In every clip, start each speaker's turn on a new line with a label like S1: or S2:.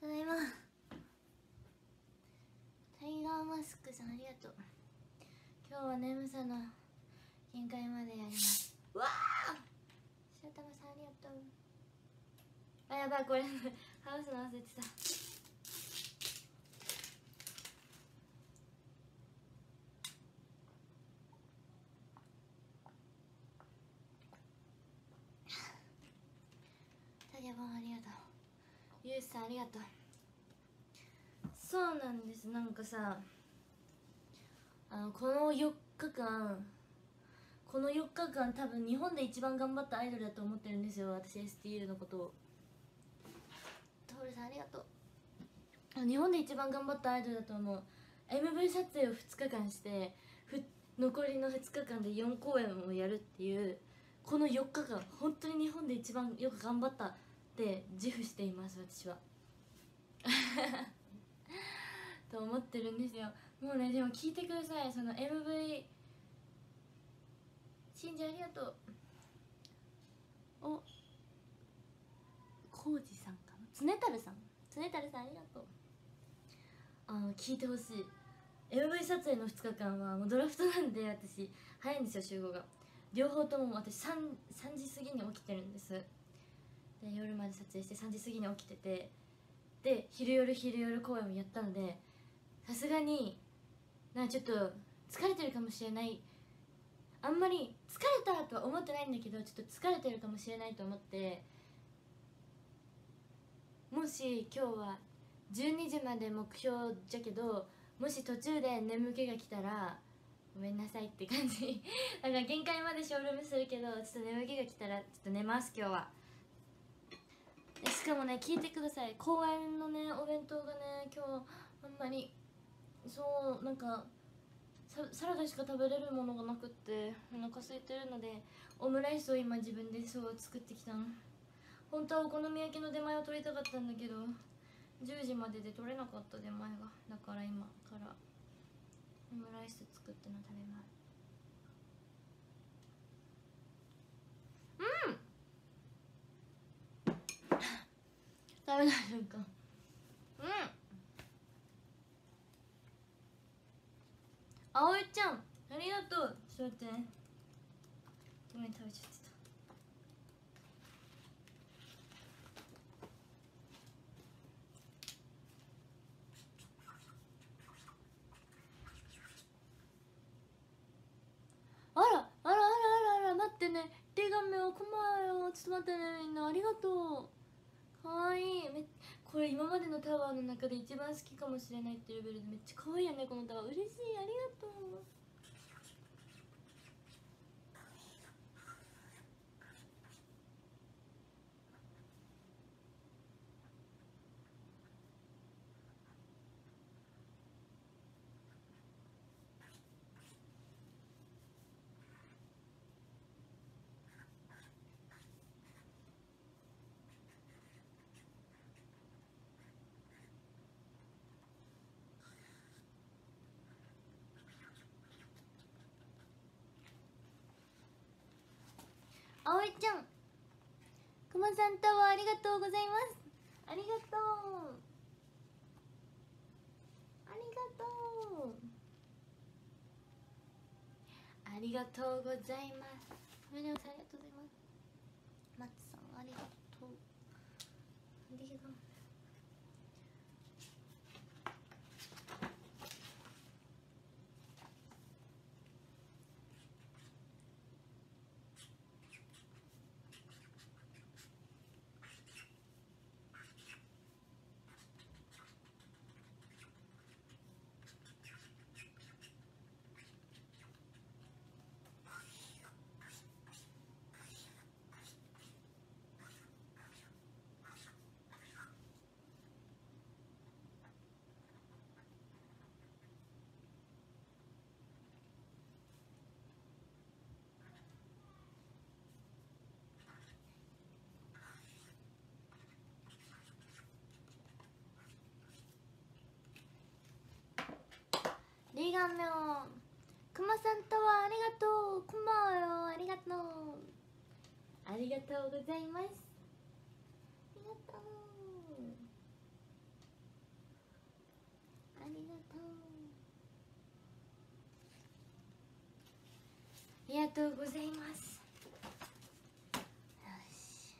S1: ただいま。タイガーマスクさんありがとう。今日は眠さの限界までやります。わあ、白玉さんありがとう。あ、やばい、これハウスの忘れてた。タリアボンありがとう。ユースさんありがとう。そうなんです。なんかさ、この4日間多分日本で一番頑張ったアイドルだと思ってるんですよ、私。 STU のことを。トールさんありがとう。日本で一番頑張ったアイドルだと思う。 MV 撮影を2日間して残りの2日間で4公演をやるっていう、この4日間本当に日本で一番よく頑張ったって自負しています、私はと思ってるんですよ。もうね、でも聞いてください。その MV、 しんじありがとう。お、こうじさんかな、つねたるさんありがとう。聞いてほしい。 MV 撮影の2日間はもうドラフトなんで、私早いんですよ、集合が。両方とも私 3時過ぎに起きてるんです。で、夜まで撮影して3時過ぎに起きてて、で昼夜公演をやったので、さすがにちょっと疲れてるかもしれない。あんまり疲れたとは思ってないんだけど、ちょっと疲れてるかもしれないと思って、もし今日は12時まで目標じゃけど、もし途中で眠気が来たらごめんなさいって感じだから限界までショールームするけど、ちょっと眠気が来たらちょっと寝ます、今日は。しかもね、聞いてください。公園のね、お弁当がね、今日あんまり、そうなんかサラダしか食べれるものがなくって、お腹空いてるので、オムライスを今自分でそう作ってきたの。本当はお好み焼きの出前を取りたかったんだけど、10時までで取れなかった出前が。だから今からオムライス作っての食べます。食べた瞬間、あおいちゃんありがとう。ちょっと待ってね、ごめん、食べちゃってた。あらあらあらあらあら、待ってね、手紙をこまよ。ちょっと待ってね、みんなありがとう。かわいい。これ今までのタワーの中で一番好きかもしれないっていうレベルでめっちゃかわいいよね、このタワー。嬉しい、ありがとう。あおいちゃん、くまさんタワーありがとうございます。ありがとう、ありがとう、ありがとうございます。ごめんなさい、ありがとうございます。マツさんありがとう、ありがとう。リガミョン、くまさんタワーありがとう。こんばんはよ、ありがとう、ありがとうございます。ありがとう。 ありがとう。ありがとうございます。よし。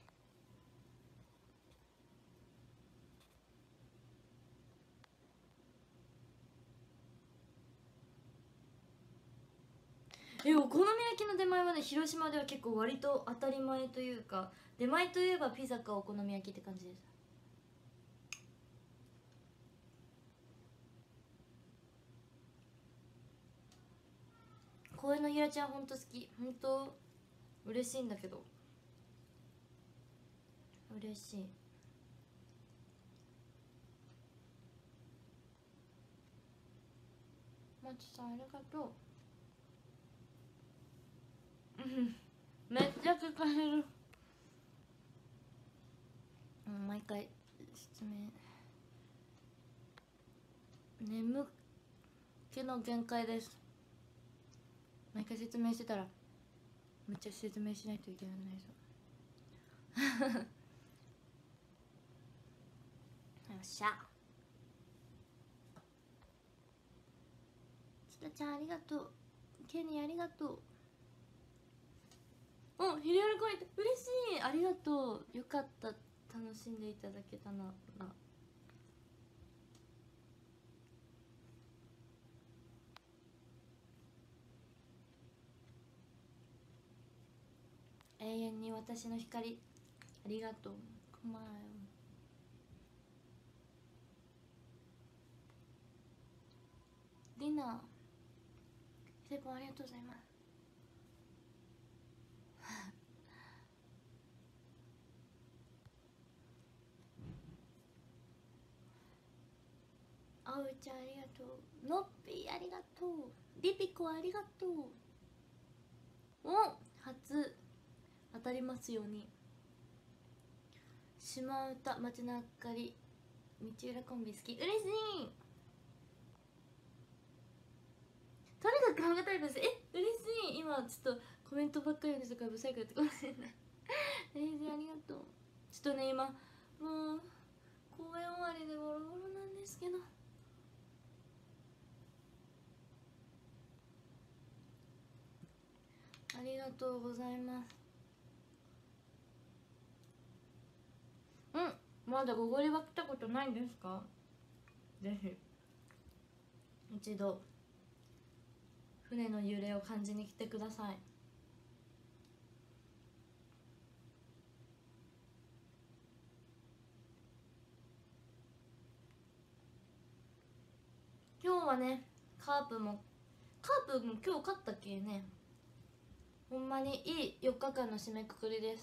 S1: お好み焼きの出前はね、広島では結構割と当たり前というか、出前といえばピザかお好み焼きって感じです。公園のひらちゃんほんと好き。ほんと嬉しいんだけど、嬉しい。まちさんありがとう。めっちゃ聞かれる。毎回説明、眠気の限界です。毎回説明してたらめっちゃ説明しないといけないぞ。よっしゃ。ちたちゃんありがとう。ケニーありがとう。ひりよるコイン嬉しい。ありがとう。よかった、楽しんでいただけたなら。永遠に私の光ありがとう。くまよ。ディナーセコンありがとうございます。あうちゃんありがとう。のっぴーありがとう。リピコありがとう。初当たりますように。島唄街の明かり道浦コンビ好き。嬉しい。とにかくハンガタイプです。嬉しい。今ちょっとコメントばっかり読んでたからブサイクやってかもしれない。嬉しい、ありがとう。ちょっとね今もう公演終わりでボロボロなんですけど、ありがとうございます。まだゴゴリは来たことないですか？ぜひ一度船の揺れを感じに来てください。今日はねカープも今日勝ったっけね。ほんまにいい4日間の締めくくりです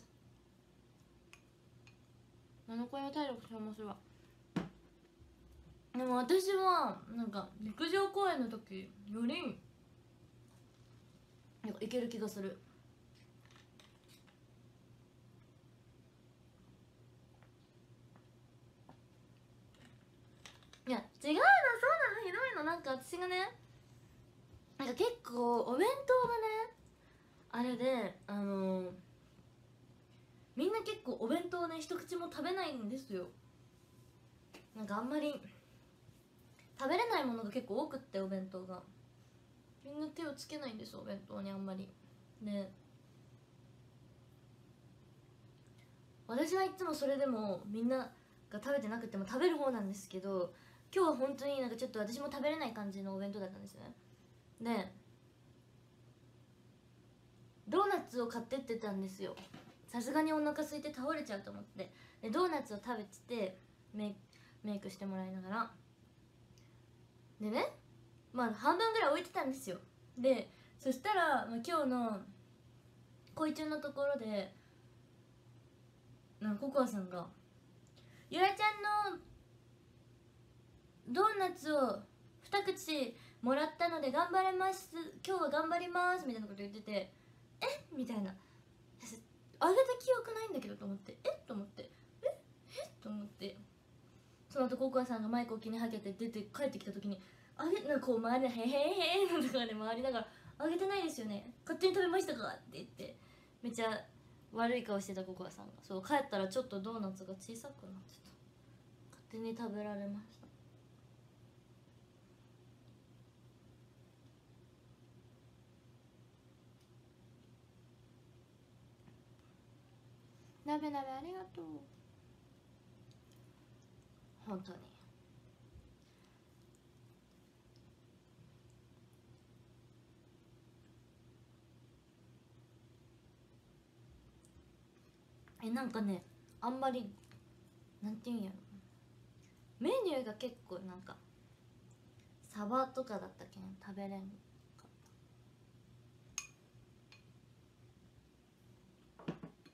S1: 。7個の体力消耗するわ。でも私はなんか陸上公演の時よりなんかいける気がする。いや違うの、そうなの、ひどいの。なんか私がね、なんか結構お弁当がねあれでみんな結構お弁当ね一口も食べないんですよ。なんかあんまり食べれないものが結構多くって、お弁当がみんな手をつけないんですお弁当にあんまり。で私はいつもそれでもみんなが食べてなくても食べる方なんですけど、今日は本当になんかちょっと私も食べれない感じのお弁当だったんですね。でドーナツを買ってってたんですよ。さすがにお腹空いて倒れちゃうと思って。でドーナツを食べててメイクしてもらいながらでね、まあ半分ぐらい置いてたんですよ。でそしたら、今日の恋中のところでココアさんが「ゆらちゃんのドーナツを2口もらったので頑張れます、今日は頑張ります」みたいなこと言ってて、みたいな、あげた記憶ないんだけどと思って、と思って、と思って、その後ココアさんがマイクを気にはけて出て帰ってきた時になんかこう周りで「へへへ」のとかで回りながら「あげてないですよね、勝手に食べましたか?」って言ってめっちゃ悪い顔してたココアさんが、そう帰ったらちょっとドーナツが小さくなってた。勝手に食べられました。 鍋鍋ありがとう。本当になんかね、あんまりなんていうんやろ、メニューが結構なんかサバとかだったけん食べれんかった。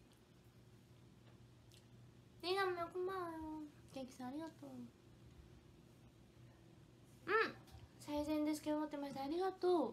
S1: リーナもよくまーよ。ケーキさんありがとう。最善ですけど持ってました。ありがとう。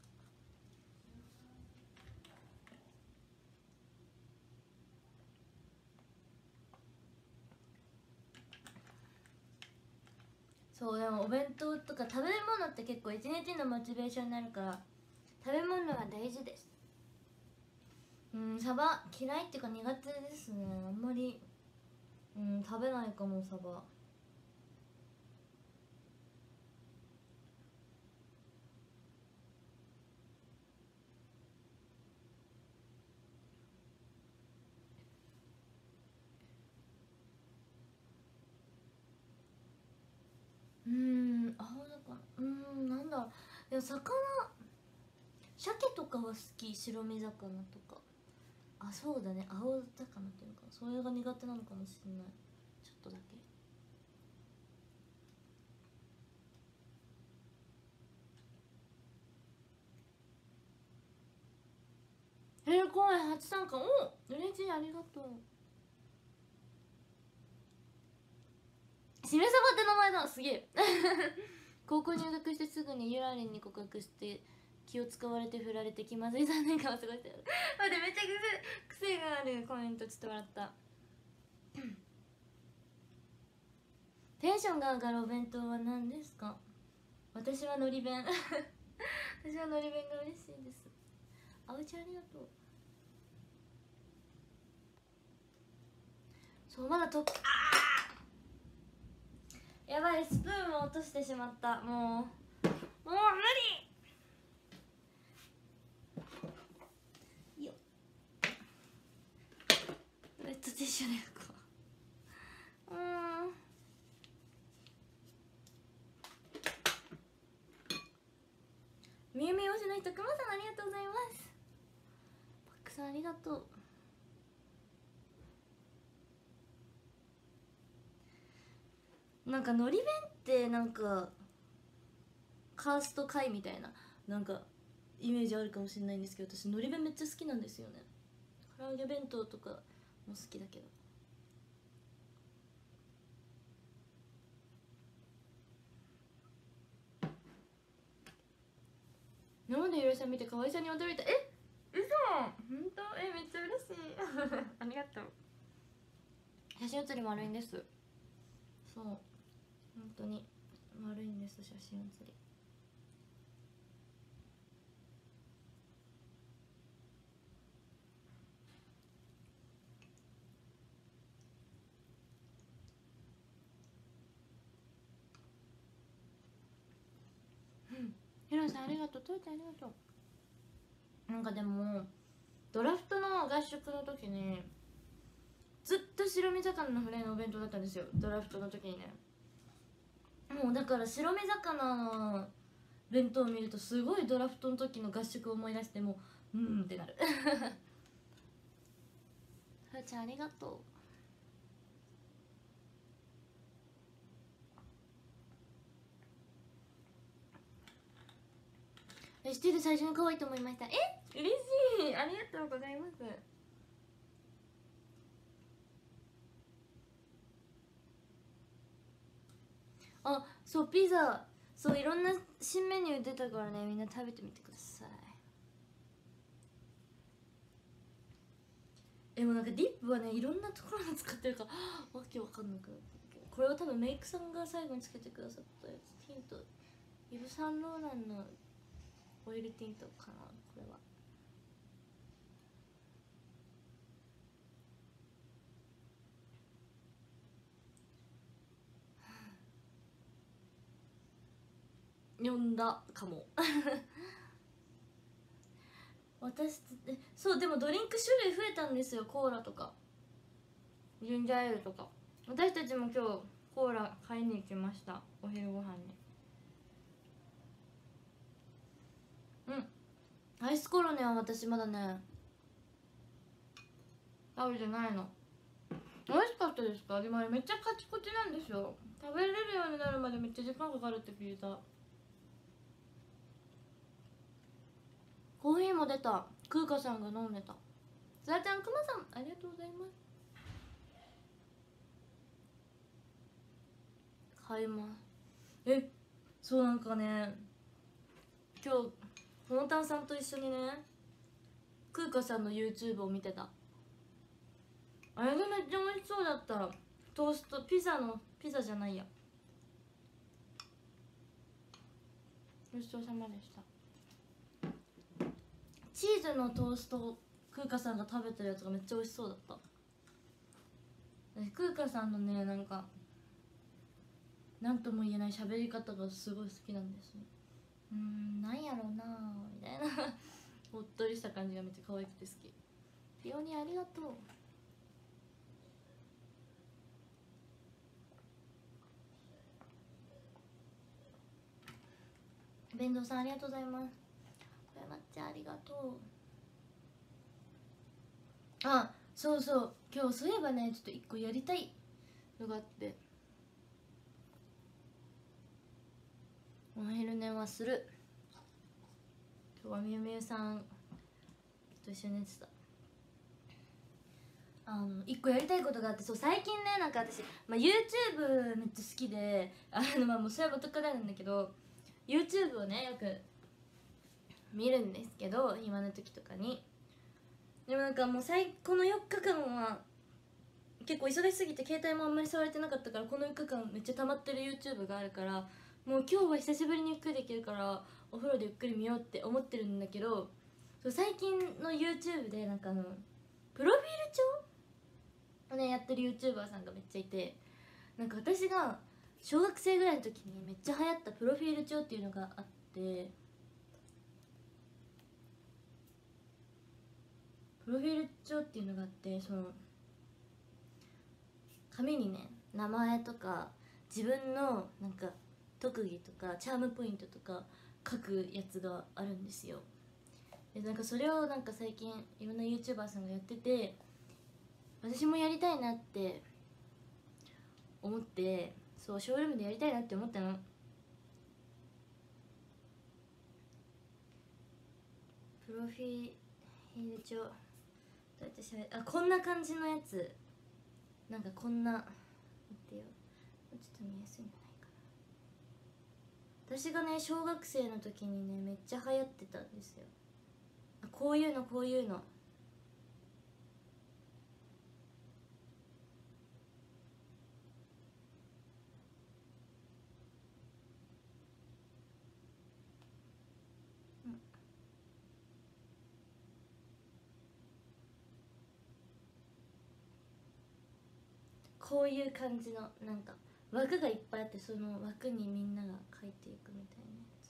S1: そう、でもお弁当とか食べ物って結構一日のモチベーションになるから、食べ物は大事です。サバ嫌いっていうか苦手ですね。あんまり食べないかも、サバ。青魚、なんだろう。でも魚、鮭とかは好き。白身魚とか。あ、そうだね、青魚っていうのかな、それが苦手なのかもしれない、ちょっとだけ。公演初参加、嬉しい、ありがとう。しめさばって名前だ、すげえ高校入学してすぐにゆらりんに告白して気を使われて振られて気まずい3年間を過ごしてる待って、めっちゃ癖があるコメント、ちょっと笑ったテンションが上がるお弁当は何ですか？私はのり弁私はのり弁が嬉しいです。あおちゃんありがとう。そう、まだやばい、スプーンを落としてしまった。もう無理よ。ウェットティッシュで拭くわ。みゆみ推しの人、くまさんありがとうございます。パックさんありがとう。なんかのり弁ってなんかカースト会みたいななんかイメージあるかもしれないんですけど、私のり弁めっちゃ好きなんですよね。唐揚げ弁当とかも好きだけど。生でゆらさん見て可愛さに驚いた。嘘、本当？めっちゃ嬉しいありがとう。写真写り丸いんです。そう、本当に丸いんです、写真写り。ひろさんありがとう。といちゃんありがとう。なんかでもドラフトの合宿の時にずっと白身魚のフライのお弁当だったんですよ、ドラフトの時にね。もうだから白身魚の弁当を見るとすごいドラフトの時の合宿を思い出して、もうってなるふーちゃんありがとう。シティで最初に可愛いと思いました。嬉しい、ありがとうございます。あ、そう、ピザ、そう、いろんな新メニュー出たからね、みんな食べてみてください。もうなんかディップはね、いろんなところに使ってるからわけわかんなくなってるけど、これは多分メイクさんが最後につけてくださったやつ。ヒント、イヴ・サンローランのオイルティントかな、これは。読んだかも私そう、でもドリンク種類増えたんですよ、コーラとか。 ジンジャーエールとか。私たちも今日コーラ買いに行きました、お昼ご飯に。アイスコロネは私まだね食べてないの。美味しかったですか？でもあれめっちゃカチコチなんですよ。食べれるようになるまでめっちゃ時間かかるって聞いた。コーヒーも出た。クーカさんが飲んでた。ずらちゃん、くまさんありがとうございます。買います。そう、なんかね今日ほのたんさんと一緒にねクーカさんの YouTube を見てた。あれがめっちゃ美味しそうだった。トーストピザじゃないや、ごちそうさまでした。チーズのトーストをクーカさんが食べてるやつがめっちゃ美味しそうだった。クーカさんのねなんとも言えない喋り方がすごい好きなんですね。なんやろうなみたいなおっとりした感じがめっちゃ可愛くて好き。ピオニありがとう。弁当さんありがとうございます。小山ちゃんありがとう。あ、そうそう、今日そういえばねちょっと一個やりたいのがあって、お昼寝はする。今日はみゆみゆさんと一緒に寝てた。一個やりたいことがあって、そう最近ねなんか私、YouTube めっちゃ好きでもうそれは元からなんだけど YouTube をねよく見るんですけど、暇な時とかに。でもなんかもうこの4日間は結構忙しすぎて携帯もあんまり触れてなかったから、この4日間めっちゃ溜まってる YouTube があるから、もう今日は久しぶりにゆっくりできるからお風呂でゆっくり見ようって思ってるんだけど、そう最近の YouTube でなんかプロフィール帳をねやってる YouTuber さんがめっちゃいて、なんか私が小学生ぐらいの時にめっちゃ流行ったプロフィール帳っていうのがあって、プロフィール帳っていうのがあって、その紙にね名前とか自分のなんか特技とかチャームポイントとか書くやつがあるんですよ。でなんかそれをなんか最近いろんな YouTuber さんがやってて、私もやりたいなって思って、そうショールームでやりたいなって思ったの。プロフィール帳どうやってしゃべこんな感じのやつ、なんかこんな待ってよ、ちょっと見やすいんじゃないかな。私がね小学生の時にねめっちゃ流行ってたんですよ。こういうのこういうのこういう感じのなんか枠がいっぱいあって、その枠にみんなが書いていくみたいなやつ。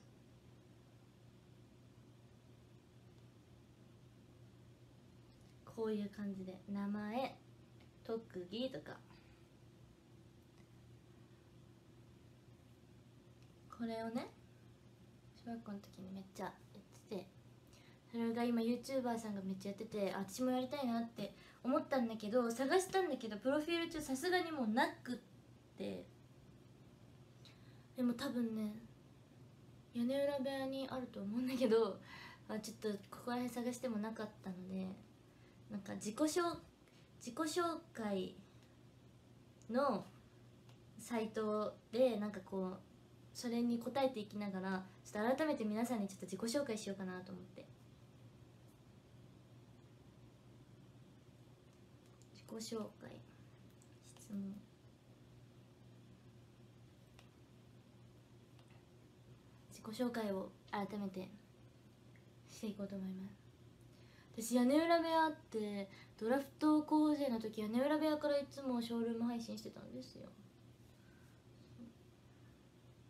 S1: こういう感じで名前特技とか、これをね小学校の時にめっちゃやってて、それが今 YouTuber さんがめっちゃやってて、私もやりたいなって思ったんだけど、探したんだけどプロフィール帳さすがにもうなくって、でも多分ね屋根裏部屋にあると思うんだけど、ちょっとここら辺探してもなかったので、なんか自己紹介のサイトでなんかこうそれに答えていきながら、ちょっと改めて皆さんにちょっと自己紹介しようかなと思って。自己紹介、質問、自己紹介を改めてしていこうと思います。私屋根裏部屋ってドラフト候補生の時屋根裏部屋からいつもショールーム配信してたんですよ。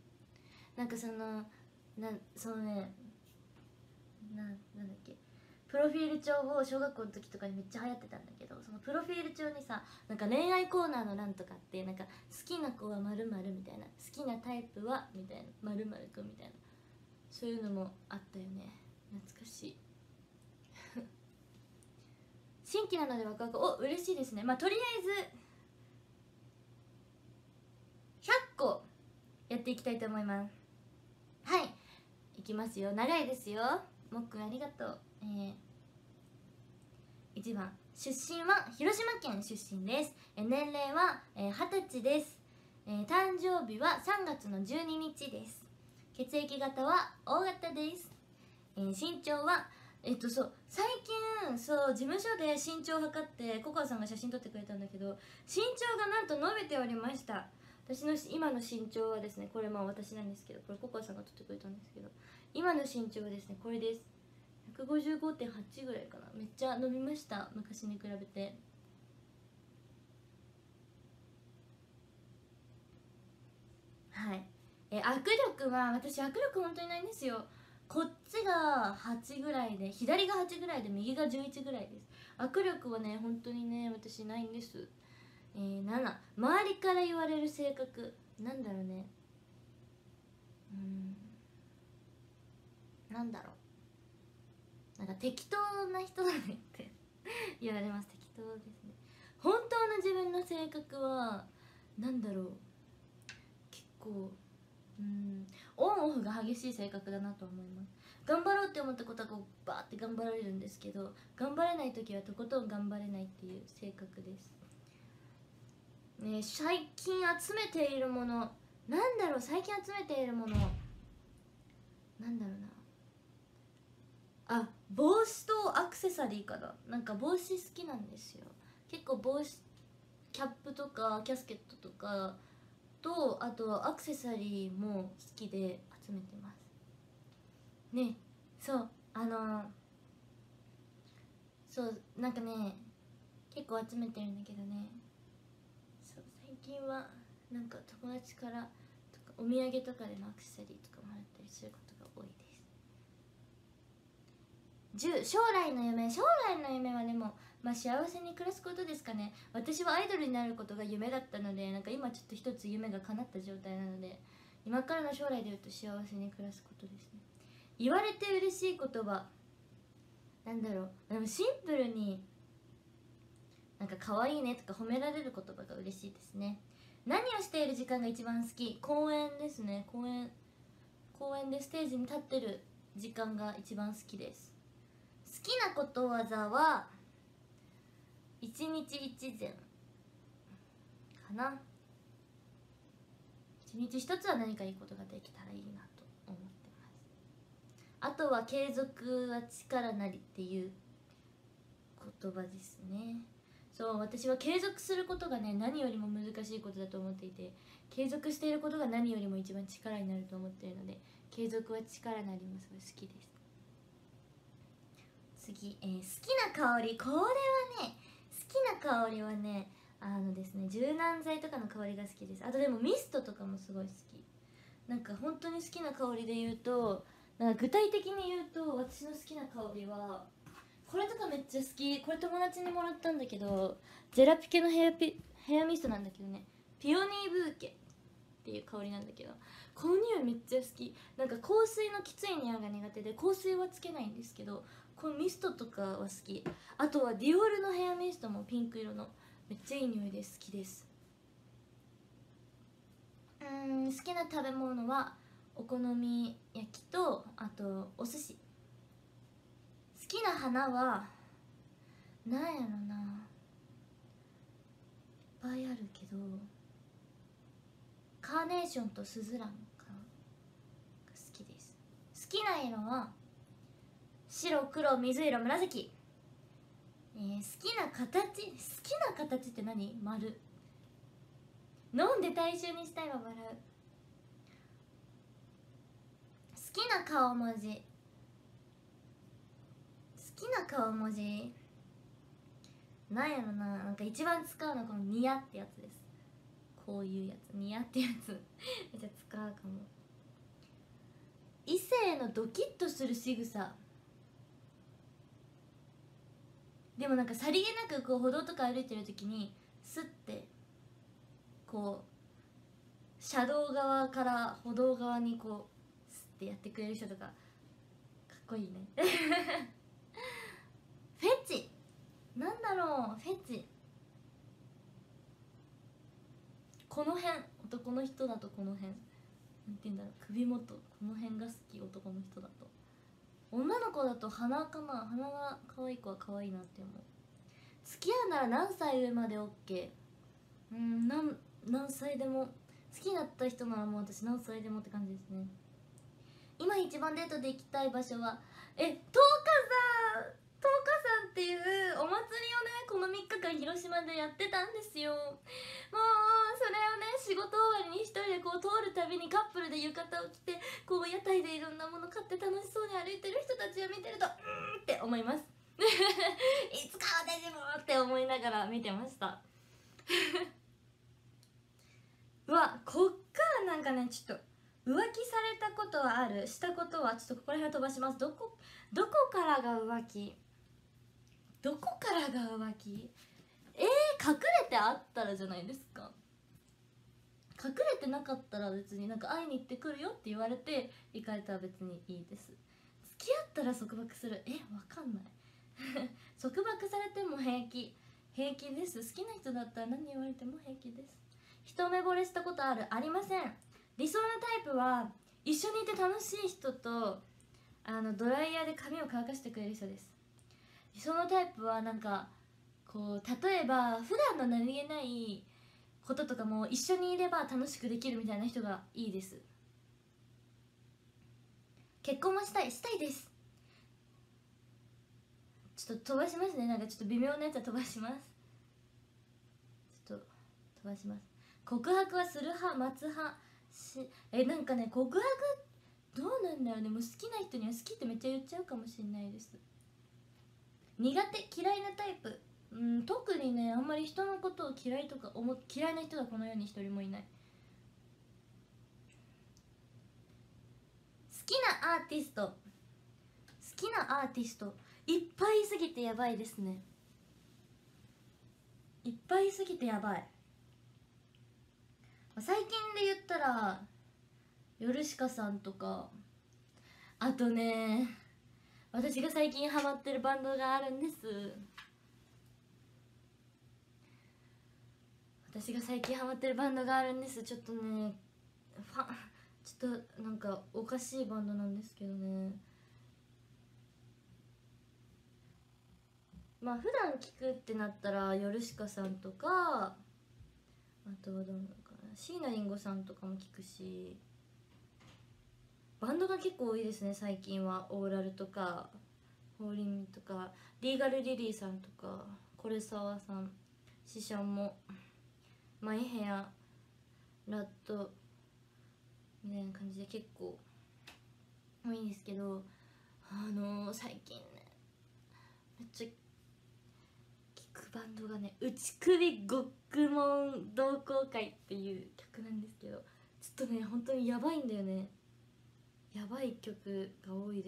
S1: なんかそのねなんだっけ、 プロフィール帳を小学校の時とかにめっちゃ流行ってたんだけど、そのプロフィール帳にさ、なんか恋愛コーナーの欄とかって、なんか好きな子は〇〇みたいな、好きなタイプはみたいな、〇〇くんみたいな、そういうのもあったよね。懐かしい新規なのでワクワク、お、嬉しいですね。まあとりあえず100個やっていきたいと思います。はい、いきますよ。長いですよ。もっくんありがとう。1番、出身は広島県出身です。年齢は20歳です。誕生日は3月の12日です。血液型は O 型です。身長はそう最近そう事務所で身長を測ってココアさんが写真撮ってくれたんだけど、身長がなんと伸びておりました。私の今の身長はですね、これまあ私なんですけど、これココアさんが撮ってくれたんですけど、今の身長はですねこれです。155.8ぐらいかな。めっちゃ伸びました、昔に比べて。はい。握力は、私握力本当にないんですよ。こっちが8ぐらいで、左が8ぐらいで、右が11ぐらいです。握力はね本当にね私ないんです。7、周りから言われる性格、なんだろうね、なんだろう、なんか適当な人だねって言われます。適当ですね。本当の自分の性格はなんだろう、結構オンオフが激しい性格だなと思います。頑張ろうって思ったことはこうバーって頑張られるんですけど、頑張れない時はとことん頑張れないっていう性格です。最近集めているもの、なんだろう、最近集めているものなんだろうなあ、帽子とアクセサリーかな。なんか帽子好きなんですよ。結構帽子、キャップとかキャスケットとかと、あとアクセサリーも好きで集めてますね。そうそうなんかね結構集めてるんだけどね、そう最近はなんか友達からとかお土産とかでのアクセサリーとかもらったりすることが多いです。10、将来の夢。将来の夢はでもまあ幸せに暮らすことですかね。私はアイドルになることが夢だったので、なんか今ちょっと一つ夢が叶った状態なので、今からの将来でいうと幸せに暮らすことですね。言われて嬉しい言葉なんだろう、でもシンプルになんか可愛いねとか褒められる言葉が嬉しいですね。何をしている時間が一番好き？公園ですね。公園でステージに立ってる時間が一番好きです。好きなことわざは一日一善かな。一日一つは何かいいことができたらいいなと思ってます。あとは継続は力なりっていう言葉ですね。そう私は継続することがね何よりも難しいことだと思っていて、継続していることが何よりも一番力になると思っているので、継続は力になります。好きです。次、好きな香り。これはね好きな香りはねですね、柔軟剤とかの香りが好きです。あとでもミストとかもすごい好き。なんか本当に好きな香りで言うと、なんか具体的に言うと私の好きな香りはこれとかめっちゃ好き。これ友達にもらったんだけど、ジェラピケのヘアミストなんだけどね、ピオニーブーケっていう香りなんだけど、この匂いめっちゃ好き。なんか香水のきつい匂いが苦手で香水はつけないんですけど、このミストとかは好き。あとはディオールのヘアミストもピンク色のめっちゃいい匂いで好きです。好きな食べ物はお好み焼きと、あとお寿司。好きな花はなんやろな、いっぱいあるけどカーネーションとスズランかなが好きです。好きな色は白、黒、水色、紫。好きな形って何？丸。飲んで大衆にしたいは笑う。好きな顔文字。好きな顔文字なんやろな、なんか一番使うのはこのニヤってやつです。こういうやつ、ニヤってやつめっちゃ使うかも。異性のドキッとする仕草。 でもなんかさりげなくこう歩道とか歩いてる時にスッてこう車道側から歩道側にこうスッてやってくれる人とかかっこいいねフェチなんだろう、フェチこの辺、男の人だとこの辺なんて言うんだろう、首元この辺が好き、男の人だと。女の子だと鼻かな、鼻が可愛い子は可愛いなって思う。付き合うなら何歳上まで OK。 何歳でも好きになった人ならもう私何歳でもって感じですね。今一番デートで行きたい場所は10日さんっていうお祭りをねこの3日間広島でやってたんですよ。もうそれをね仕事終わりに一人でこう通るたびにカップルで浴衣を着てこう屋台でいろんなもの買って楽しそうに歩いてる人たちを見てるとって思いますいつか私もって思いながら見てましたうわ、こっからなんかねちょっと浮気されたことはある、したことはちょっとここら辺を飛ばします。どこからが浮気、どこからが浮気、隠れてあったらじゃないですか。隠れてなかったら別になんか会いに行ってくるよって言われて行かれたら別にいいです。付き合ったら束縛する、わかんない束縛されても平気です。好きな人だったら何言われても平気です。一目惚れしたことある、ありません。理想のタイプは一緒にいて楽しい人とドライヤーで髪を乾かしてくれる人です。理想のタイプはなんかこう例えば普段の何気ないこととかも一緒にいれば楽しくできるみたいな人がいいです。結婚もしたいです。ちょっと飛ばしますね、なんかちょっと微妙なやつは飛ばします。ちょっと飛ばします。告白はする派待つ派なんかね告白どうなんだろうね。もう好きな人には好きってめっちゃ言っちゃうかもしれないです。苦手嫌いなタイプ、特にねあんまり人のことを嫌いな人がこの世に一人もいない。好きなアーティストいっぱいいすぎてやばいですね。いっぱいいすぎてやばい。最近で言ったらヨルシカさんとか、あとね私が最近ハマってるバンドがあるんです。ちょっとねちょっとなんかおかしいバンドなんですけどね。まあ普段聴くってなったらヨルシカさんとか、あとはどうなのかな、椎名林檎さんとかも聴くし、バンドが結構多いですね最近は。オーラルとかホーリンとかリーガルリリーさんとかコレサワさん、シシャンもマイヘアラットみたいな感じで結構多いんですけど、最近ねめっちゃ聴くバンドがね打ち首獄門同好会っていう曲なんですけど、ちょっとね本当にやばいんだよね。やばい曲が多いです。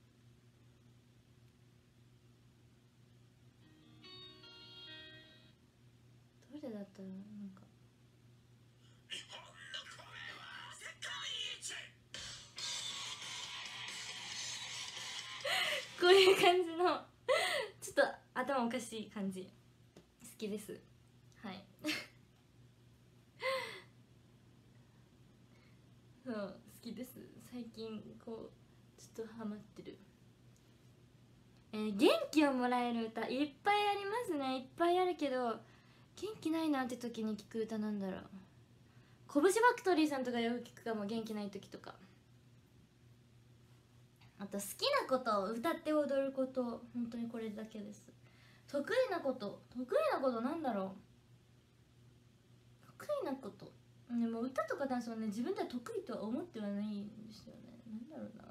S1: どれだったらなんかこういう感じのちょっと頭おかしい感じ好きです。はいそう好きです。最近こうちょっとハマってる。元気をもらえる歌いっぱいありますね。いっぱいあるけど元気ないなって時に聴く歌なんだろう。こぶしファクトリーさんとかよく聴くかも、元気ない時とか。あと好きなことを歌って踊ること、本当にこれだけです。得意なことなんだろう。得意なことでも歌とかダンスはね自分では得意とは思ってはないんですよね。なんだろうな、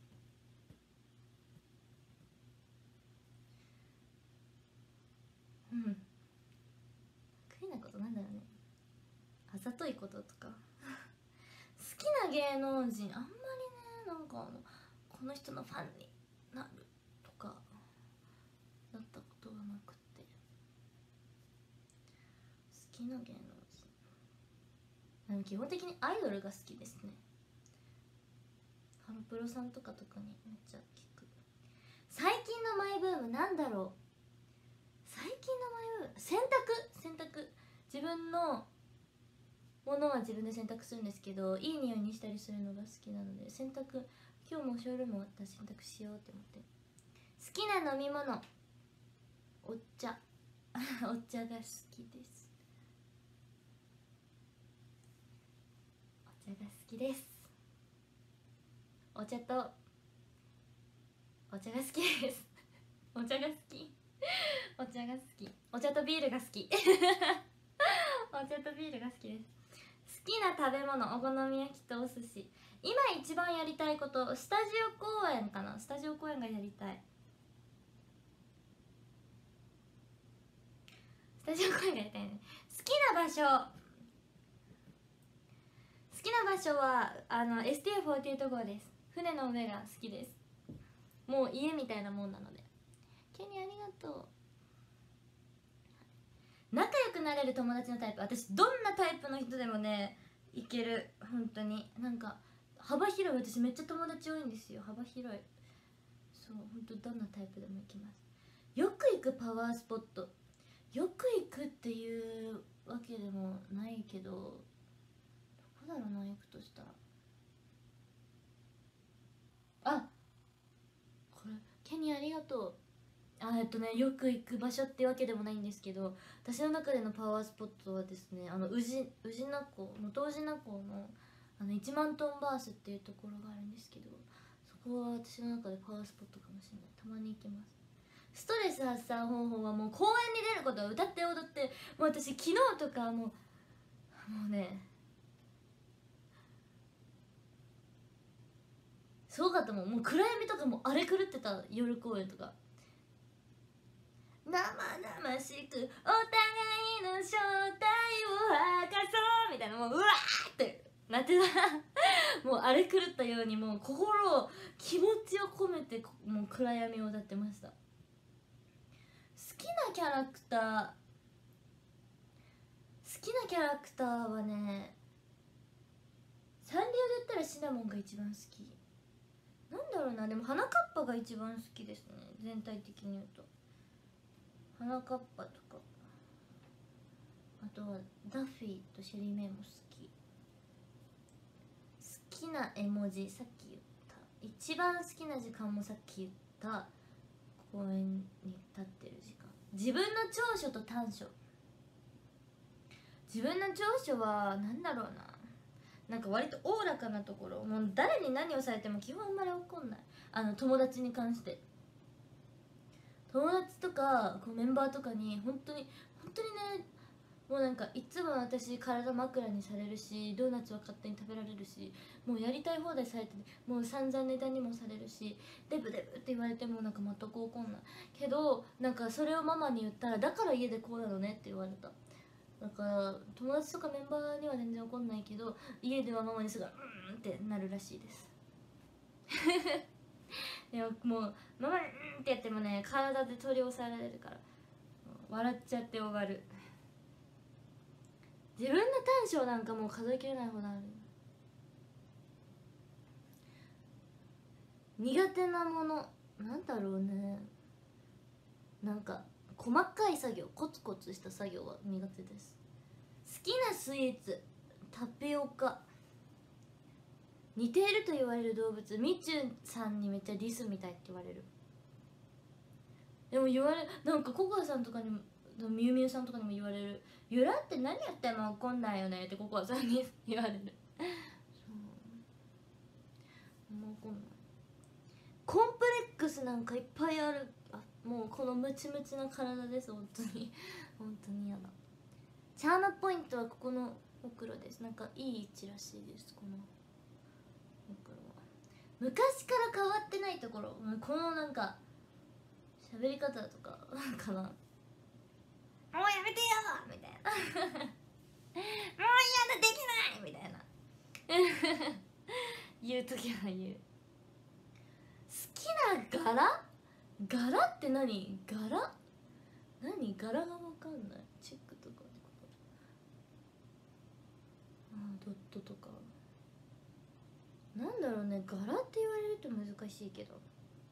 S1: 得意なことなんだろうね。あざといこととか好きな芸能人あんまりね、なんかこの人のファンになるとかなったことはなきな芸能人、基本的にアイドルが好きですね。ハロプロさんとか特にめっちゃ聞く。最近のマイブームなんだろう。最近のマイブーム、洗濯。自分のものは自分で洗濯するんですけど、いい匂いにしたりするのが好きなので、洗濯、今日もショールーム終わったら洗濯しようって思って。好きな飲み物、お茶お茶が好きです。お茶が好きです。お茶とお茶が好きですお茶が好きお茶が好き、お茶とビールが好きお茶とビールが好きです。好きな食べ物、お好み焼きとお寿司。今一番やりたいこと、スタジオ公演かな。スタジオ公演がやりたい。スタジオ公演がやりたいね。好きな場所はSTU48 号です。船の上が好きです。もう家みたいなもんなので。ケニーありがとう。仲良くなれる友達のタイプ、私どんなタイプの人でもねいける。本当になんか幅広い。私めっちゃ友達多いんですよ。幅広い。そう、本当どんなタイプでも行きます。よく行くパワースポット、よく行くっていうわけでもないけど、どこだろうな。行くとしたら、あ、これケニーありがとう。よく行く場所ってわけでもないんですけど、私の中でのパワースポットはですね、宇品港、能登宇品港の1万トンバースっていうところがあるんですけど、そこは私の中でパワースポットかもしれない。たまに行きます。ストレス発散方法はもう公園に出ること、歌って踊って。もう私昨日とかもうね、すごかったもん。もう暗闇とかも荒れ狂ってた。夜公演とか生々しくお互いの正体を明かそうみたいな、もううわーってなってたもう荒れ狂ったように、もう心を、気持ちを込めてもう暗闇を歌ってました。好きなキャラクターはね、サンリオで言ったらシナモンが一番好き。なんだろうな。でも花かっぱが一番好きですね、全体的に言うと。花かっぱとか、あとはダッフィーとシェリーメイも好き。好きな絵文字、さっき言った一番好きな時間もさっき言った公園に立ってる時間。自分の長所と短所。自分の長所はなんだろうな。なんか割とおおらかなところ。もう誰に何をされても基本あんまり怒んない。友達に関して、友達とかこうメンバーとかに本当にね、もうなんかいつも私体枕にされるし、ドーナツは勝手に食べられるし、もうやりたい放題されて、もう散々ネタにもされるし、デブデブって言われてもなんか全く怒んないけど、なんかそれをママに言ったら、だから家でこうなのねって言われた。だから友達とかメンバーには全然怒んないけど、家ではママにすぐってなるらしいですでももうママにってやってもね、体で取り押さえられるから笑っちゃって終わる。自分の短所なんかもう数えきれないほどある。苦手なものなんだろうね。なんか細かい作業、コツコツした作業は苦手です。好きなスイーツ、タピオカ。似ていると言われる動物、みちゅさんにめっちゃリスみたいって言われる。でもなんかココアさんとかにも、みゆみゆさんとかにも言われる。ゆらって何やっても怒んないよねってココアさんに言われる。そう、もう怒んない。コンプレックスなんかいっぱいある。もうこのムチムチな体です。本当に本当に嫌だ。チャームポイントはここのほくろです。なんかいい位置らしいです。このほくろは昔から変わってないところ、このなんか喋り方とかかな。もうやめてよみたいなもう嫌だ、できないみたいな言うときは言う。好きな柄って何？柄が分かんない。チェックとかってこと？ ドットとかなんだろうね、柄って言われると難しいけど、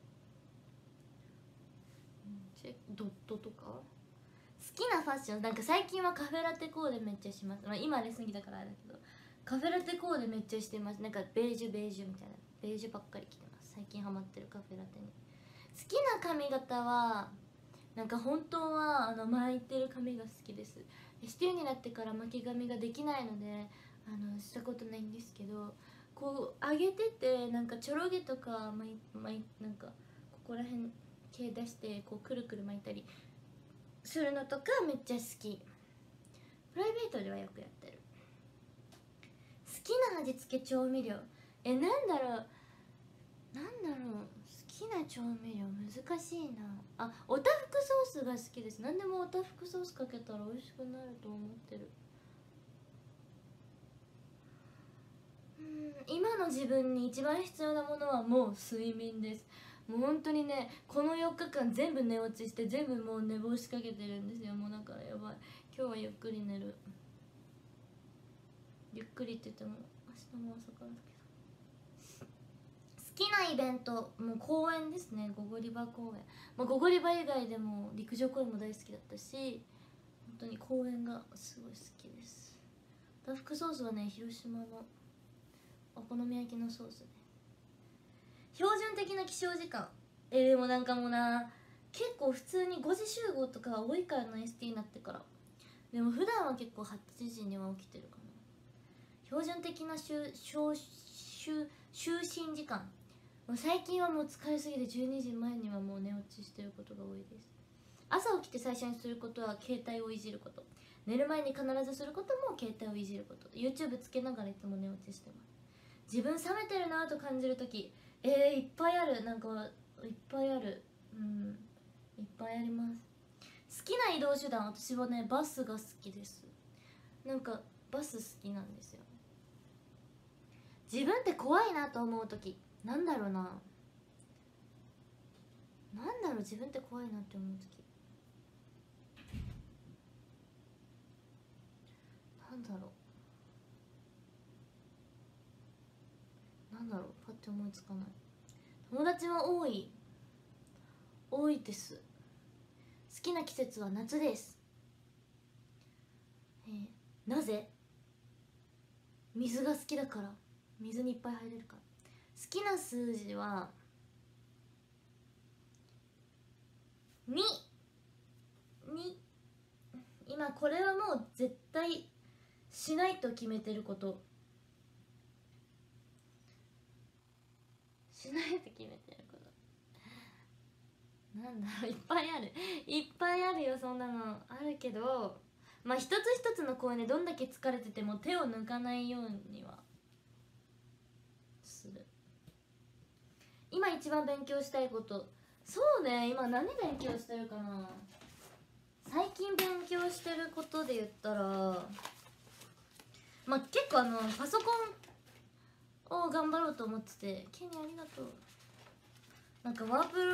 S1: ドットとか好きなファッション、なんか最近はカフェラテコーデめっちゃします、まあ、今レッスン着だからあれだけど、カフェラテコーデめっちゃしてます。なんかベージュみたいな、ベージュばっかり着てます。最近ハマってるカフェラテに。好きな髪型はなんか本当は巻いてる髪が好きです。ST になってから巻き髪ができないのでしたことないんですけど、こう上げててなんかちょろ毛とかなんかここら辺毛出してこうくるくる巻いたりするのとかめっちゃ好き。プライベートではよくやってる。好きな味付け調味料、なんだろう好きな調味料難しいなあ。おたふくソースが好きです。何でもおたふくソースかけたら美味しくなると思ってる。今の自分に一番必要なものはもう睡眠です。もう本当にね、この4日間全部寝落ちして全部もう寝坊しかけてるんですよ。もうだからやばい。今日はゆっくり寝る。ゆっくりって言っても明日も朝からだけど。好きなイベント、もう公園ですね。ゴゴリバ公園、まあ、ゴゴリバ以外でも陸上公園も大好きだったし、本当に公園がすごい好きです。ダフクソースはね、広島のお好み焼きのソースね。標準的な起床時間、でもなんかもうな、結構普通に5時集合とか多いからな、 ST になってから。でも普段は結構8時には起きてるかな。標準的な就寝時間、もう最近はもう疲れすぎて12時前にはもう寝落ちしてることが多いです。朝起きて最初にすることは携帯をいじること、寝る前に必ずすることも携帯をいじること、 YouTube つけながらいつも寝落ちしてます。自分冷めてるなと感じるとき、いっぱいある。なんかいっぱいある。いっぱいあります。好きな移動手段、私はねバスが好きです。なんかバス好きなんですよ。自分って怖いなと思うとき、なんだろう自分って怖いなって思うときなんだろうパッて思いつかない。友達は多いです。好きな季節は夏です。なぜ？水が好きだから。水にいっぱい入れるから。好きな数字は2。今これはもう絶対しないと決めてること、しないと決めてること、なんだろう、いっぱいあるよ。そんなのあるけど、まあ一つ一つの公演でどんだけ疲れてても手を抜かないようにはする。今一番勉強したいこと、そうね、今何勉強してるかな。最近勉強してることで言ったら、まあ結構パソコンを頑張ろうと思ってて、ケニーありがとう。なんかワープロ、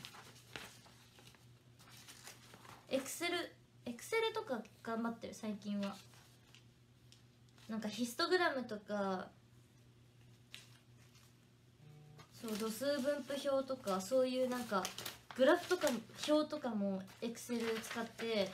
S1: エクセルとか頑張ってる最近は。なんかヒストグラムとか、そう度数分布表とか、そういうなんかグラフとか表とかもエクセル使って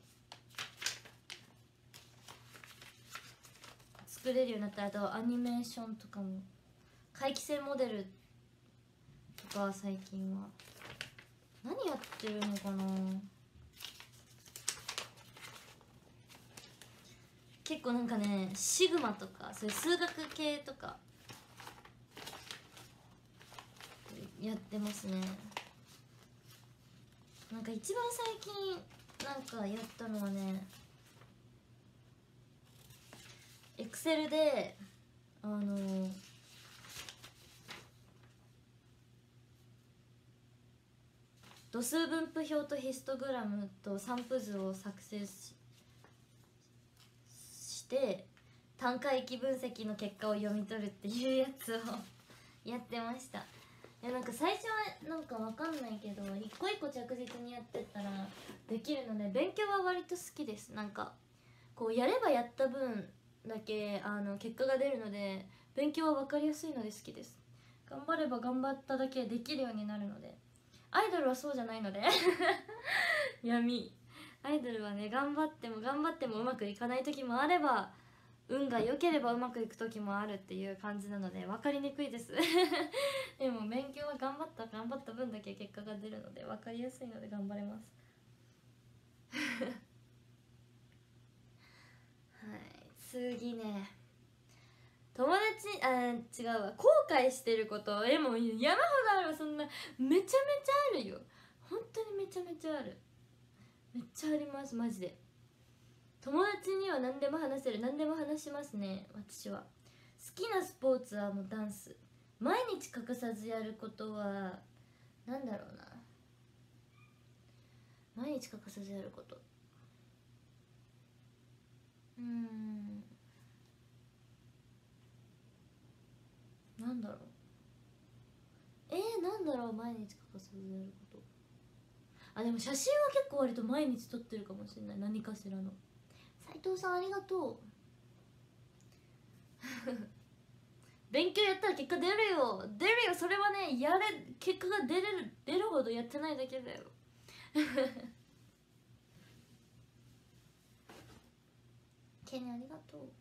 S1: 作れるようになった。あとアニメーションとかも、回帰性モデルとか最近は何やってるのかな。結構なんかね、シグマとかそういう数学系とかやってますね。なんか一番最近なんかやったのはね、エクセルで度数分布表とヒストグラムと散布図を作成して単回域分析の結果を読み取るっていうやつをやってました。いやなんか最初はなんかわかんないけど、一個一個着実にやってったらできるので、勉強は割と好きです。なんかこうやればやった分だけ結果が出るので、勉強は分かりやすいので好きです。頑張れば頑張っただけできるようになるので。アイドルはそうじゃないので闇。アイドルはね、頑張っても頑張ってもうまくいかない時もあれば、運が良ければうまくいく時もあるっていう感じなので分かりにくいですでも勉強は頑張った分だけ結果が出るので分かりやすいので頑張れますはい、次ね、友達、違うわ、後悔してること。もう山ほどあるわ。そんなめちゃめちゃあるよ。本当にめちゃめちゃある。めっちゃあります、マジで。友達には何でも話せる。何でも話しますね、私は。好きなスポーツはもうダンス。毎日欠かさずやることはなんだろうな。毎日欠かさずやること、なんだろう。なんだろう、毎日欠かさずやること。でも写真は結構割と毎日撮ってるかもしれない。何かしらの。斉藤さんありがとう勉強やったら結果出るよ。それはね、結果が出るほどやってないだけだよケニーありがとう。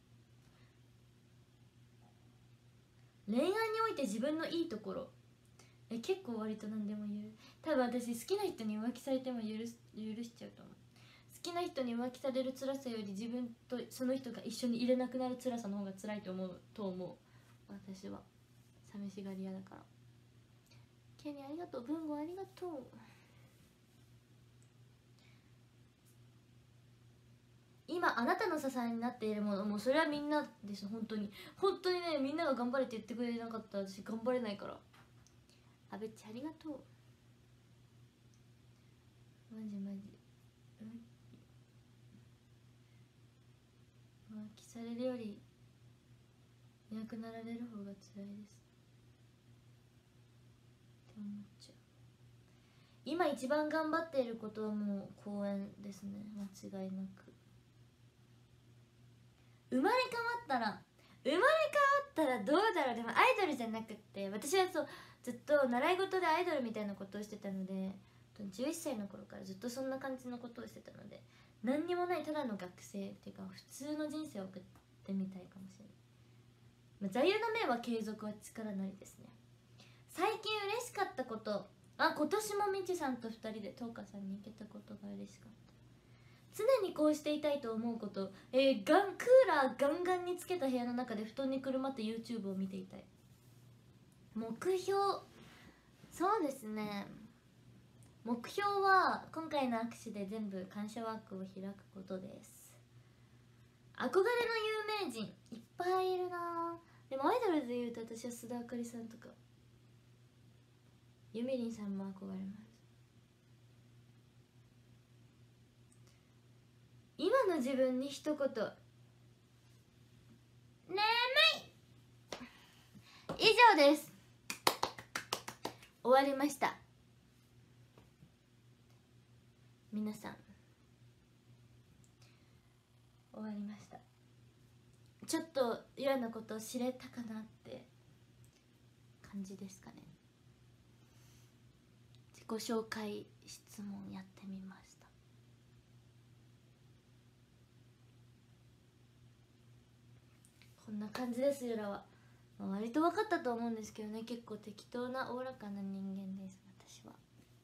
S1: 恋愛において自分のいいところ、結構割と何でも言う。多分私好きな人に浮気されても許しちゃうと思う。好きな人に浮気される辛さより自分とその人が一緒にいれなくなる辛さの方が辛いと思う私は。寂しがり屋だから。ケニーありがとう。文吾ありがとう。今あなたの支えになっているもの、もうそれはみんなです。本当にね、みんなが頑張れって言ってくれなかったら私頑張れないから。あべっちありがとう。マジ浮気されるよりいなくなられる方が辛いですって思っちゃう。今一番頑張っていることはもう公演ですね、間違いなく。生まれ変わったらどうだろう。でもアイドルじゃなくって、私はずっと習い事でアイドルみたいなことをしてたので、11歳の頃からずっとそんな感じのことをしてたので、何にもないただの学生っていうか普通の人生を送ってみたいかもしれない。座右の銘は継続は力なりですね。最近嬉しかったこと、今年もみちさんと2人で東花さんに行けたことが嬉しかった。常にこうしていたいと思うこと、クーラーガンガンにつけた部屋の中で布団にくるまって YouTube を見ていたい。目標、そうですね、目標は今回の握手で全部感謝ワークを開くことです。憧れの有名人いっぱいいるな。でもアイドルでいうと私は須田あかりさんとかゆみりんさんも憧れます。今の自分に一言、眠い。以上です。終わりました。皆さん終わりました。ちょっと嫌なことを知れたかなって感じですかね。自己紹介質問やってみました。こんな感じです。ゆらは、割と分かったと思うんですけどね。結構適当なおおらかな人間です、私は。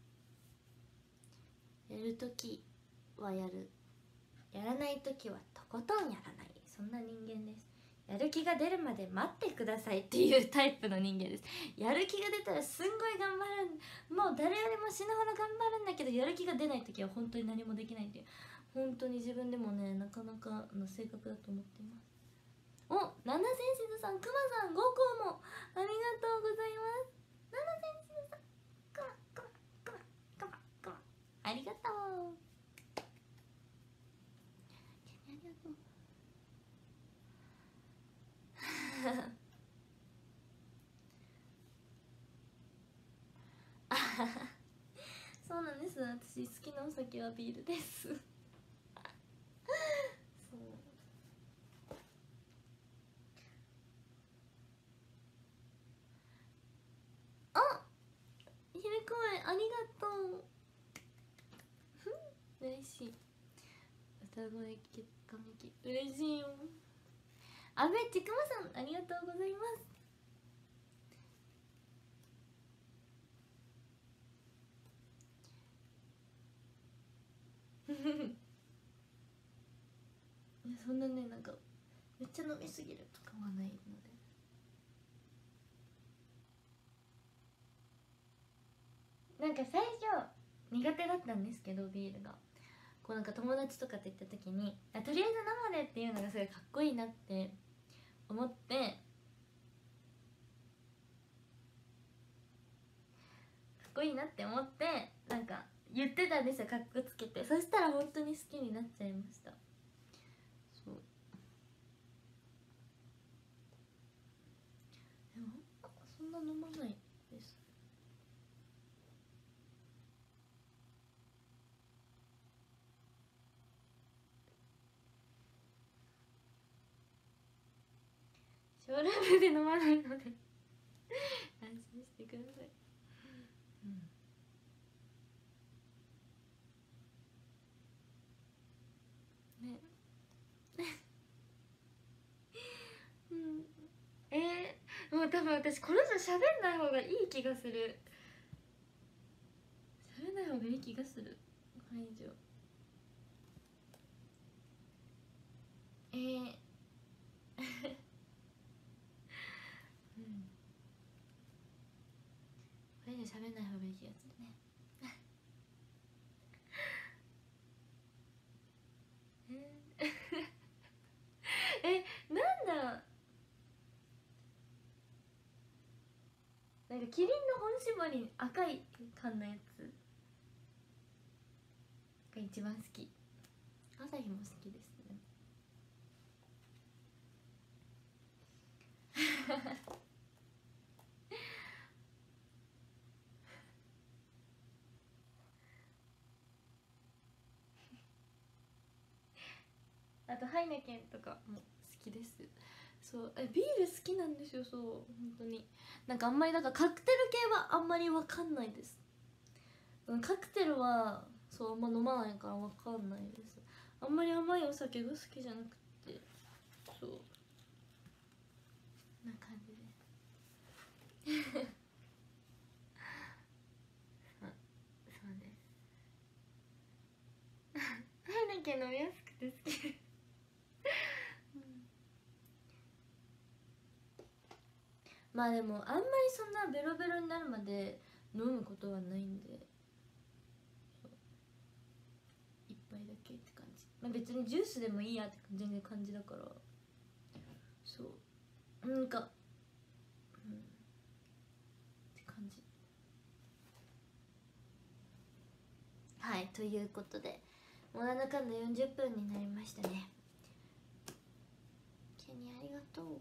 S1: やるときはやる、やらないときはとことんやらない、そんな人間です。やる気が出るまで待ってくださいっていうタイプの人間です。やる気が出たらすんごい頑張る、もう誰よりも死ぬほど頑張るんだけど、やる気が出ないときは本当に何もできないっていう、本当に自分でもね、なかなかの性格だと思っています。お、ナナセンシズさん、クマさん5個もありがとうございます。ナナセンシズさん、クマありがとう。ありがとうそうなんです。私好きなお酒はビールですそう。 しい。歌声結果劇嬉しいよ。あべちくまさんありがとうございます。そんなね、なんかめっちゃ飲みすぎるとかはないので。なんか最初苦手だったんですけど、ビールがこうなんか友達とかと行った時にとりあえず生でっていうのがすごいかっこいいなって思って、かっこいいなって思ってなんか言ってたんですよ、かっこつけて。そしたら本当に好きになっちゃいました。そう、でもそんな飲まないです。小ラブで飲まないので安心してください。ねもう多分私これ以上喋んない方がいい気がする。喋んない方がいい気がする。これ以上これ以上喋んない方がいい気がするね。なんだろう、なんかキリンの本搾り赤い缶のやつが一番好き。朝日も好きですね。あとハイネケンとかも好きです。そうビール好きなんですよ。そう本当になんかあんまりなんかカクテル系はあんまりわかんないです。カクテルはそうあんま飲まないからわかんないです。あんまり甘いお酒が好きじゃなくて、そうな感じでそうです。ハイネケン飲みやすくて好きです。まあでもあんまりそんなベロベロになるまで飲むことはないんで、一杯だけって感じ。まあ別にジュースでもいいやって全然感じだから、そうなんかって感じ。はい、ということでもうなんだかんだ40分になりましたね。ケニーありがとう。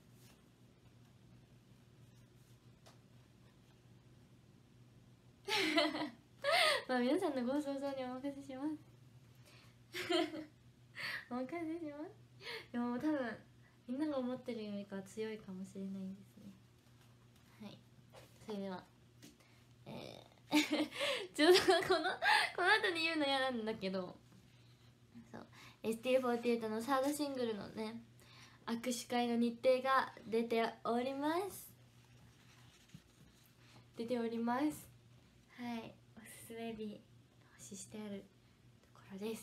S1: まあ皆さんのご想像にお任せしますお任せします。でも多分みんなが思ってるよりかは強いかもしれないですね。はい、それではちょうどこの後に言うの嫌なんだけど、そう ST48 のサードシングルのね握手会の日程が出ております。はい、おすすめ日星してあるところです。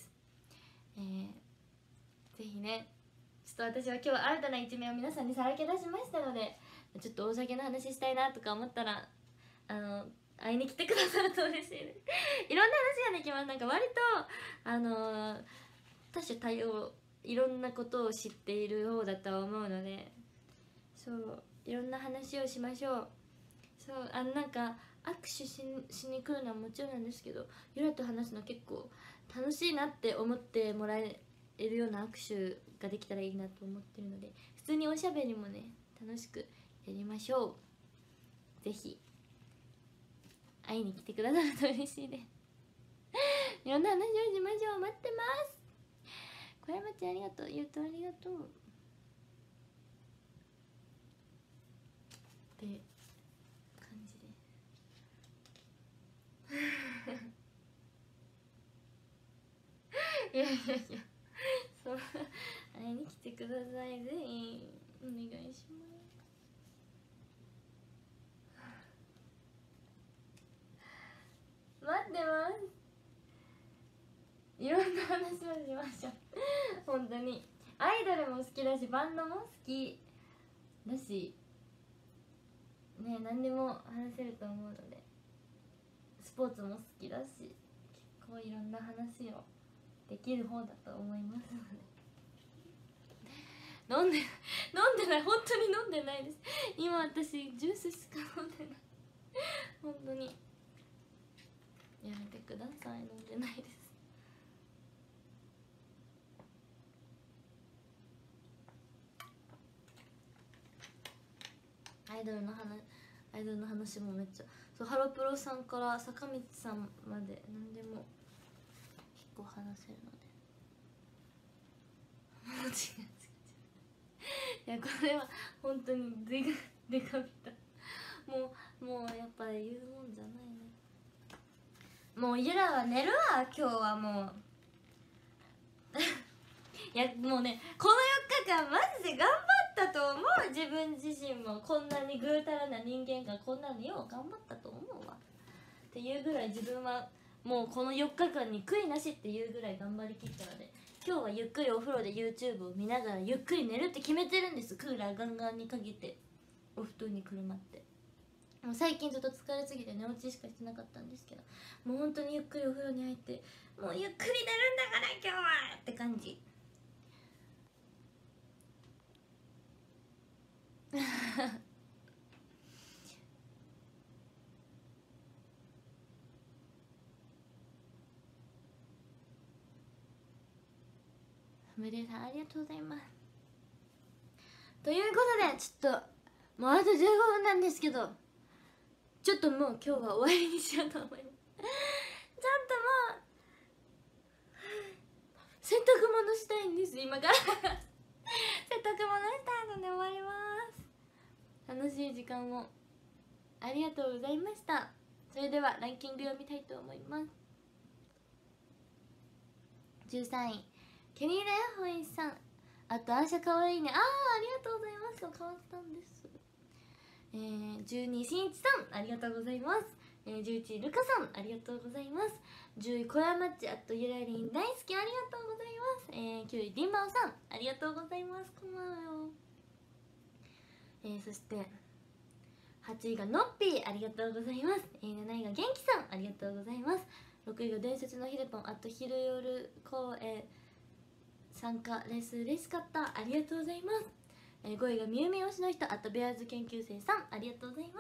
S1: ぜひね、ちょっと私は今日新たな一面を皆さんにさらけ出しましたので、ちょっとお酒の話したいなとか思ったら会いに来てくださると嬉しいです。いろんな話ができます。なんか割と多種多様、いろんなことを知っている方だとは思うので、そういろんな話をしましょう。そうなんか握手しに来るのはもちろんなんですけど、ゆらと話すの結構楽しいなって思ってもらえるような握手ができたらいいなと思ってるので、普通におしゃべりもね楽しくやりましょう。ぜひ会いに来てくださると嬉しいですいろんな話をしましょう。待ってます。小山ちゃんありがとう。ゆうとありがとうって感じでいやいやいや、そう会いに来てください、ぜひお願いします。待ってます。いろんな話をしましょう本当にアイドルも好きだし、バンドも好きだしね、何でも話せると思うので、スポーツも好きだし、結構いろんな話をできる方だと思いますので飲んでない、本当に飲んでないです。今私ジュースしか飲んでない本当にやめてください、飲んでないです。アイドルの話もめっちゃ、そう、ハロプロさんから坂道さんまで何でも結構話せるので違ういや、これは本当にでかびたもうやっぱり言うもんじゃないね。もうゆらは寝るわ、今日はもういやもうね、この4日間マジで頑張ったと思う。自分自身もこんなにぐうたらな人間がこんなによう頑張ったと思うわっていうぐらい、自分はもうこの4日間に悔いなしっていうぐらい頑張りきったので、今日はゆっくりお風呂で YouTube を見ながらゆっくり寝るって決めてるんです。クーラーガンガンにかけてお布団にくるまって。もう最近ちょっと疲れすぎて寝落ちしかしてなかったんですけど、もう本当にゆっくりお風呂に入って、もうゆっくり寝るんだから今日はって感じ無理さんありがとうございます。ということでちょっともうあと15分なんですけど、ちょっともう今日は終わりにしようと思いますちょっともう洗濯物したいんです、今から洗濯物したいので終わります。楽しい時間をありがとうございました。それではランキング読みたいと思います。13位ケニーラヤホイさん、あとアーシャかわいいね、ありがとうございます。変わったんです。12位しんいちさんありがとうございます。11位ルカさんありがとうございます。10位小山っち、あとゆらりん大好きありがとうございます。9位りんまおさんありがとうございます。こんばんはよ。そして8位がのっぴーありがとうございます。7位が元気さんありがとうございます。6位が伝説のひでぽん、あと昼夜公演参加レッスン嬉しかったありがとうございます。5位がみゆみ推しの人、あとベアーズ研究生さんありがとうございます。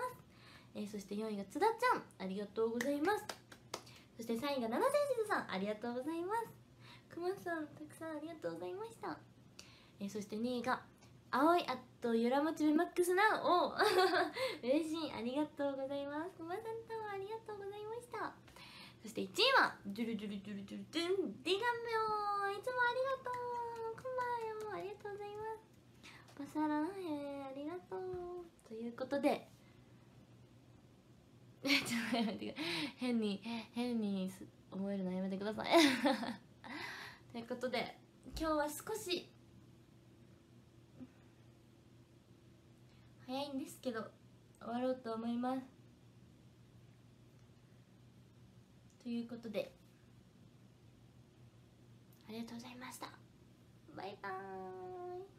S1: そして4位が津田ちゃんありがとうございます。そして3位が七千静さんありがとうございます。くまさんたくさんありがとうございました。そして2位が青い、あとゆらもちべマックスナウお嬉しいありがとうございます。くまさんともありがとうございました。そして1位はドゥルドゥルドゥルドゥルドゥンディガンメョン、いつもありがとう、こんばんはよ、ありがとうございます。バサランありがとうということでちょっとやめてください、変に思えるのやめてくださいということで今日は少し早いんですけど終わろうと思います。ということでありがとうございました。バイバーイ。